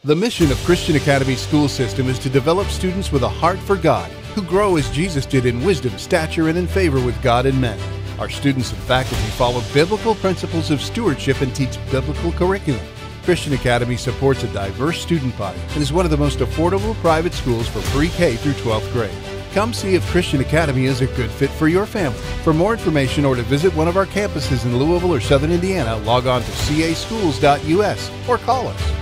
The mission of Christian Academy School System is to develop students with a heart for God, who grow as Jesus did in wisdom, stature, and in favor with God and men. Our students and faculty follow biblical principles of stewardship and teach biblical curriculum. Christian Academy supports a diverse student body and is one of the most affordable private schools for pre-K through 12th grade. Come see if Christian Academy is a good fit for your family. For more information or to visit one of our campuses in Louisville or Southern Indiana, log on to caschools.us or call us.